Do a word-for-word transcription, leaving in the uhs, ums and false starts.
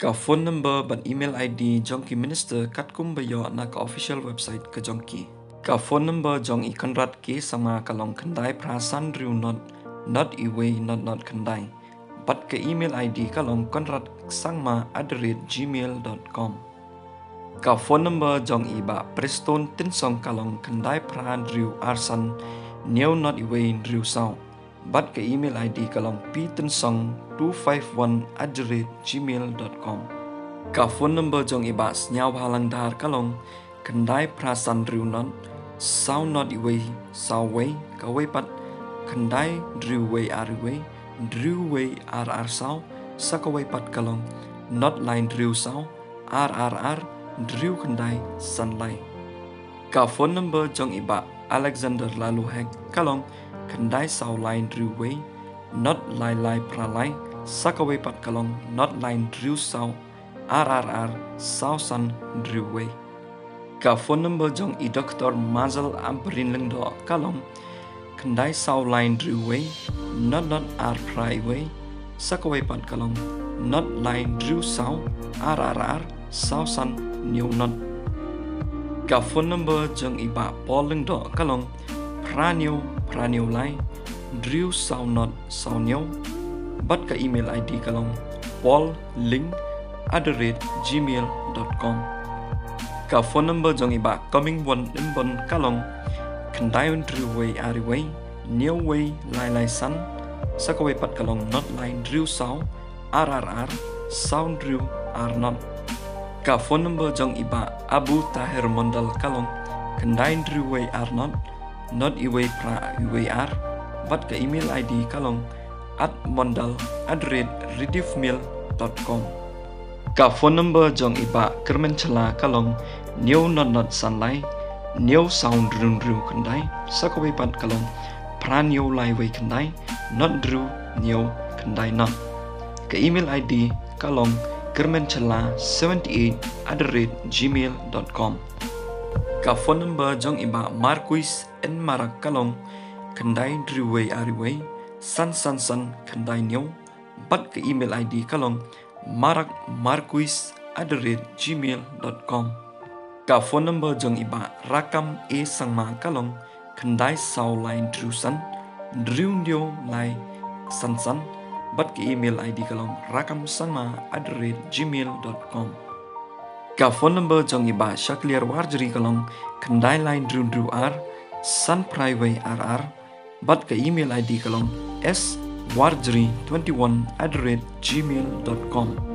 Ka phone number ban email I D Jong ki minister kat kum bayo na ka official website ke Jong ki. Ka phone number Jong i kanrat ki sama kalong kandai prasan riu not not iway not not kandai. Bat ke email I D kalong kanrat sangma at the rate gmail dot com. Ka phone number Jong i ba preston tinsong kalong kandai pran riu arsan new not iway riu sao. Bat ke email I D kalong p tinsong two five one at the rate gmail dot com. Ka phone number Jong i ba nyaw halang dar kalong kandai prasan riu not sao not iway sao way ka way pat kandai riu way ar way riu way ar ar sao sa ka way pat kalong not line riu sao ar ar ar riu kandai sanlai. Ka phone number Jong i ba Alexander lalu hek kalong kandai sao line riu way not lai lai pra lai sa ka way pat kalong not line riu sao ar ar ar sao san riu way. Ka phone number Jong i Doctor Mazal Amperin Lengdo kalong kandai sao line riu way not not ar prai way sa ka way pat kalong not line riu sao ar ar ar sao san new not. Ka phone number Jong i ba Paul Lengdo kalong pranyo pranyo lai riu sao not sao new. Bat ka email I D kalong paul ling at the rate gmail dot com. Ka phone number Jong i ba coming one imbon kalong kandai riu way ari way new way lai lai san sa ka way pat kalong not line riu sao ar ar ar sao riu ar not. Ka phone number Jong i ba Abu Tahir Mondal kalong kandai riu way ar not not iway pra iway ar. Bat ka email I D kalong at mondal at rate rediffmail dot com. Ka phone number Jong i ba kermen chala kalong new not not sanlai new sound run ru kandai sa ka way pat kalong pran new lai way kandai not ru new kandai not. Ka email I D kalong kermen chala seventy-eight at the rate gmail dot com. Ka phone number Jong i ba Marquis en marak kalong kandai riway ariway san san san kandai new. Bat ka email I D kalong marak marquis at the rate gmail dot com. Ka phone number Jong i ba rakam e sangma kalong kandai sao line driu san driu ndio lai san san. Bat ka email I D kalong rakam sangma at the rate gmail dot com. Ka phone number Jong i ba Shakliar Warjri kalong kandai line driu driu ar san private ar ar. Bat ka email I D kalong s warjri twenty-one at the rate gmail dot com.